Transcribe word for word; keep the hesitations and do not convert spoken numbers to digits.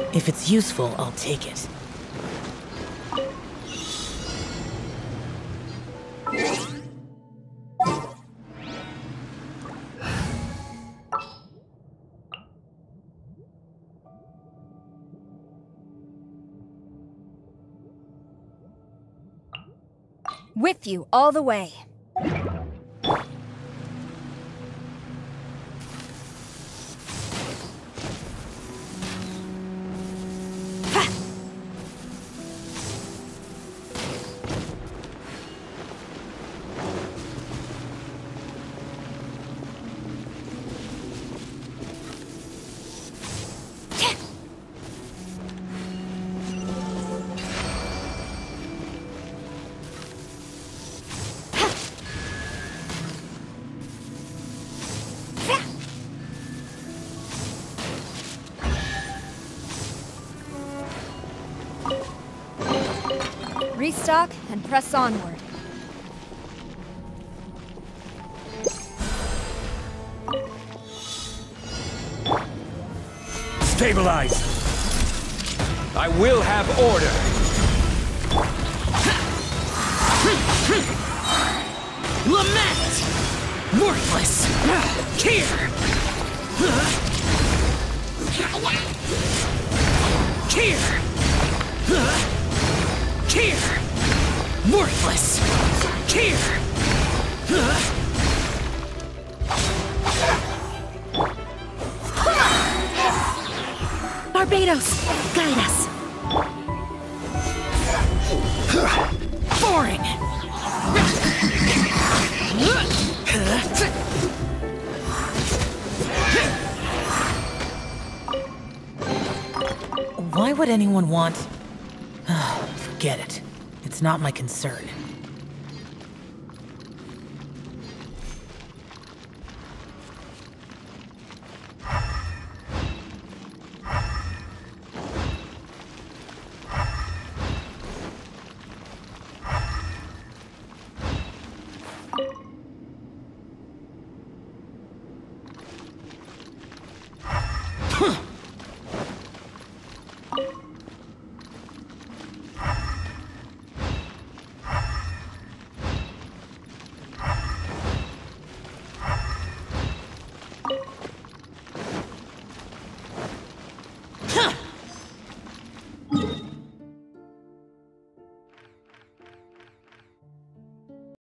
If it's useful, I'll take it. With you all the way. Restock and press onward. Stabilize! I will have order! Lament! Worthless! Here! Here! Here! Worthless! Here! Barbados! Guide us! Boring! Why would anyone want... Forget it. It's not my concern.